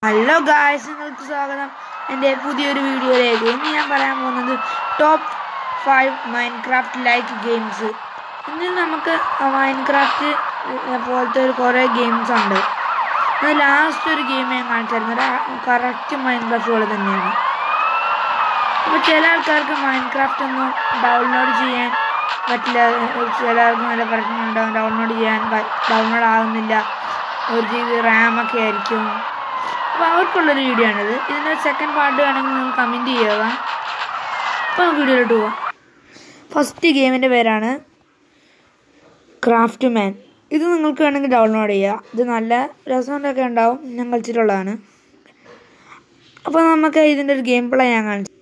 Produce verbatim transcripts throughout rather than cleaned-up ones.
Hello guys, നിങ്ങൾക്ക് സ്വാഗതം എൻ്റെ പുതിയൊരു വീഡിയോയിലേക്ക്. ഇന്ന് ഞാൻ പറയാൻ പോകുന്നത് top five Minecraft like games. ഇതിൽ നമുക്ക് മൈൻക്രാഫ്റ്റ് പോലത്തെ ഒരു കുറേ ഗെയിംസ് ഉണ്ട്. അത് ലാസ്റ്റ് ഒരു ഗെയിം ഞാൻ കാണിച്ചായിരുന്നു, കറക്റ്റ് മൈൻക്രാഫ്റ്റ് പോലെ തന്നെയാണ്. അപ്പോൾ ചില ആൾക്കാർക്ക് മൈൻക്രാഫ്റ്റ് ഒന്നും ഡൗൺലോഡ് ചെയ്യാൻ പറ്റില്ല, ചിലർക്ക് നല്ല പ്രശ്നമുണ്ടാകും, ഡൗൺലോഡ് ചെയ്യാൻ ഡൗൺലോഡ് ആകുന്നില്ല, ഒരു ജി ബി റാമൊക്കെ ആയിരിക്കും. അപ്പോൾ അവർക്കുള്ളൊരു വീഡിയോ ആണിത്. ഇതിൻ്റെ സെക്കൻഡ് പാർട്ട് വേണമെങ്കിൽ നിങ്ങൾ കമൻറ്റ് ചെയ്യുക. അപ്പോൾ നമുക്ക് വീഡിയോയിലോട്ട് പോവാം. ഫസ്റ്റ് ഗെയിമിൻ്റെ പേരാണ് ക്രാഫ്റ്റ് മാൻ. ഇത് നിങ്ങൾക്ക് വേണമെങ്കിൽ ഡൗൺലോഡ് ചെയ്യുക. ഇത് നല്ല രസമൊക്കെ ഉണ്ടാവും, ഞാൻ കളിച്ചിട്ടുള്ളതാണ്. അപ്പോൾ നമുക്ക് ഇതിൻ്റെ ഒരു ഗെയിം പ്ലേ ഞാൻ കാണിച്ചു.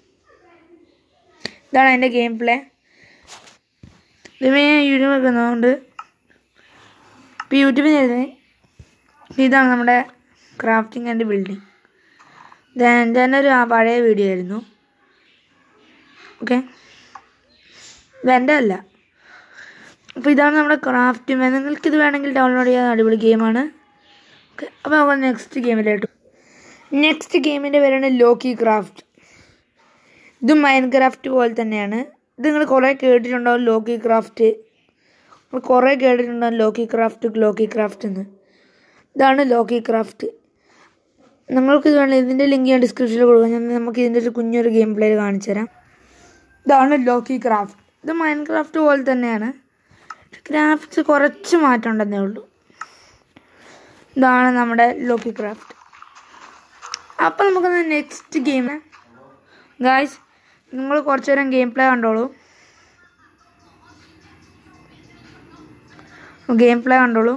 ഇതാണ് അതിൻ്റെ ഗെയിം പ്ലേ. ഇത് ഞാൻ യൂട്യൂബ് വെക്കുന്നതുകൊണ്ട് ഇപ്പോൾ യൂട്യൂബിൽ എഴുതി. ഇതാണ് നമ്മുടെ ക്രാഫ്റ്റിംഗ് ആൻഡ് ബിൽഡിങ്. ഇത് എൻ്റെ തന്നെ ഒരു പഴയ വീഡിയോ ആയിരുന്നു. ഓക്കെ, ഇതെൻ്റെ അല്ല. അപ്പോൾ ഇതാണ് നമ്മുടെ ക്രാഫ്റ്റ് മാൻ. നിങ്ങൾക്കിത് വേണമെങ്കിൽ ഡൗൺലോഡ് ചെയ്യാൻ അടിപൊളി ഗെയിമാണ്. ഓക്കെ, അപ്പോൾ നമുക്ക് നെക്സ്റ്റ് ഗെയിമിലോട്ട്. നെക്സ്റ്റ് ഗെയിമിൻ്റെ പേരാണ് ലോക്കി ക്രാഫ്റ്റ്. ഇത് മൈൻക്രാഫ്റ്റ് പോലെ തന്നെയാണ്. ഇത് നിങ്ങൾ കുറേ കേട്ടിട്ടുണ്ടാവും, ലോക്കി ക്രാഫ്റ്റ്. കുറേ കേട്ടിട്ടുണ്ടാവും ലോക്കി ക്രാഫ്റ്റ് ലോക്കി ക്രാഫ്റ്റ് എന്ന്. ഇതാണ് ലോക്കി ക്രാഫ്റ്റ്. നിങ്ങൾക്കിത് വേണം, ഇതിൻ്റെ ലിങ്ക് ഞാൻ ഡിസ്ക്രിപ്ഷനിൽ കൊടുക്കാം. ഞാൻ നമുക്ക് ഇതിൻ്റെ ഒരു കുഞ്ഞൊരു ഗെയിം പ്ലേ കാണിച്ചു തരാം. ഇതാണ് ലോക്കി ക്രാഫ്റ്റ്. ഇത് മൈൻക്രാഫ്റ്റ് പോലെ തന്നെയാണ്, ക്രാഫ്റ്റ്സ് കുറച്ച് മാറ്റം ഉണ്ടെന്നേ ഉള്ളൂ. ഇതാണ് നമ്മുടെ ലോക്കി ക്രാഫ്റ്റ്. അപ്പോൾ നമുക്ക് നെക്സ്റ്റ് ഗെയിം. ഗായ്സ്, നിങ്ങൾ കുറച്ച് നേരം ഗെയിം പ്ലേ കണ്ടോളൂ. ഗെയിം പ്ലേ കണ്ടോളൂ.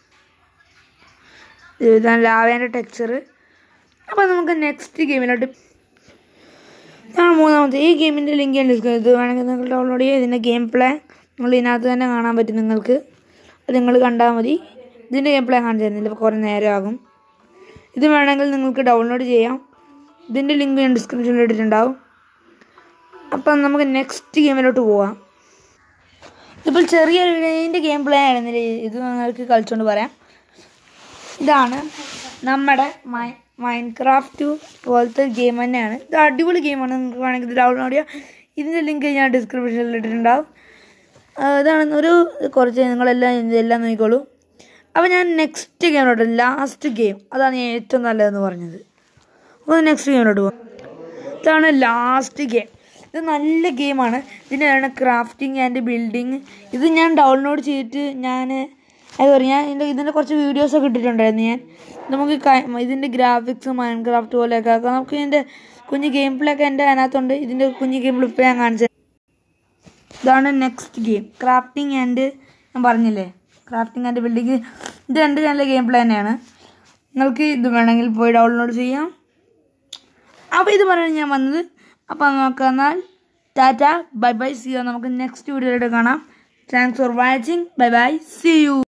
ഇതാണ് ലാവേൻ്റെ ടെക്സ്ചർ. അപ്പോൾ നമുക്ക് നെക്സ്റ്റ് ഗെയിമിലോട്ട്. ഇതാണ് മൂന്നാമത്തെ. ഈ ഗെയിമിൻ്റെ ലിങ്ക് ഞാൻ ഡിസ്ക്രിപ്ഷൻ. ഇത് വേണമെങ്കിൽ നിങ്ങൾ ഡൗൺലോഡ് ചെയ്യുക. ഇതിൻ്റെ ഗെയിം പ്ലേ നിങ്ങൾ ഇതിനകത്ത് തന്നെ കാണാൻ പറ്റും നിങ്ങൾക്ക്. അത് നിങ്ങൾ കണ്ടാൽ മതി. ഇതിൻ്റെ ഗെയിം പ്ലേ കാണിച്ചു തരുന്നില്ല, ഇപ്പോൾ കുറേ നേരമാകും. ഇത് വേണമെങ്കിൽ നിങ്ങൾക്ക് ഡൗൺലോഡ് ചെയ്യാം. ഇതിൻ്റെ ലിങ്ക് ഞാൻ ഡിസ്ക്രിപ്ഷനിൽ ഇട്ടിട്ടുണ്ടാവും. അപ്പം നമുക്ക് നെക്സ്റ്റ് ഗെയിമിലോട്ട് പോവാം. ഇപ്പോൾ ചെറിയൊരു ഇതിൻ്റെ ഗെയിം പ്ലേ ആയിരുന്നില്ല, ഇത് നിങ്ങൾക്ക് കളിച്ചുകൊണ്ട് പറയാം. ഇതാണ് നമ്മുടെ മൈ മൈൻക്രാഫ്റ്റ് പോലത്തെ ഗെയിം തന്നെയാണ്. ഇത് അടിപൊളി ഗെയിമാണ്. നിങ്ങൾക്ക് വേണമെങ്കിൽ ഇത് ഡൗൺലോഡ് ചെയ്യാം. ഇതിൻ്റെ ലിങ്ക് ഞാൻ ഡിസ്ക്രിപ്ഷനിൽ ഇട്ടിട്ടുണ്ടാവും. ഇതാണ് ഒരു കുറച്ച് നിങ്ങളെല്ലാം ഇതെല്ലാം നോക്കിക്കോളൂ. അപ്പോൾ ഞാൻ നെക്സ്റ്റ് ഗെയിമിലോട്ട്, ലാസ്റ്റ് ഗെയിം, അതാണ് ഞാൻ ഏറ്റവും നല്ലതെന്ന് പറഞ്ഞത്. അപ്പോൾ നെക്സ്റ്റ് ഗെയിമിലോട്ട് പോകാം. ഇതാണ് ലാസ്റ്റ് ഗെയിം. ഇത് നല്ല ഗെയിമാണ്. ഇതിനാണ് ക്രാഫ്റ്റിംഗ് ആൻഡ് ബിൽഡിങ്. ഇത് ഞാൻ ഡൗൺലോഡ് ചെയ്തിട്ട് ഞാൻ അത് പറയും ഞാൻ ഇതിൻ്റെ ഇതിൻ്റെ കുറച്ച് വീഡിയോസൊക്കെ ഇട്ടിട്ടുണ്ടായിരുന്നു ഞാൻ. നമുക്ക് ഇതിൻ്റെ ഗ്രാഫിക്സ് മൈൻക്രാഫ്റ്റ് പോലെയൊക്കെ ആക്കാം. നമുക്ക് ഇതിൻ്റെ കുഞ്ഞ് ഗെയിം പ്ലേ ഒക്കെ എൻ്റെ അതിനകത്തുണ്ട്. ഇതിൻ്റെ കുഞ്ഞ് ഗെയിം പ്ലേ ഇപ്പോൾ ഞാൻ കാണിച്ചത്. ഇതാണ് നെക്സ്റ്റ് ഗെയിം, ക്രാഫ്റ്റിംഗ് ആൻഡ്, ഞാൻ പറഞ്ഞില്ലേ ക്രാഫ്റ്റിംഗ് ആൻഡ് ബിൽഡിങ്. ഇത് രണ്ട് നല്ല ഗെയിം പ്ലേ തന്നെയാണ്. നിങ്ങൾക്ക് ഇത് വേണമെങ്കിൽ പോയി ഡൗൺലോഡ് ചെയ്യാം. അപ്പോൾ ഇത് പറയാൻ ഞാൻ വന്നത്. അപ്പോൾ നമുക്ക് എന്നാൽ tata, bye bye, see you. നമുക്ക് നെക്സ്റ്റ് വീഡിയോയിലോട്ട് കാണാം. Thanks for watching. Bye bye, see U.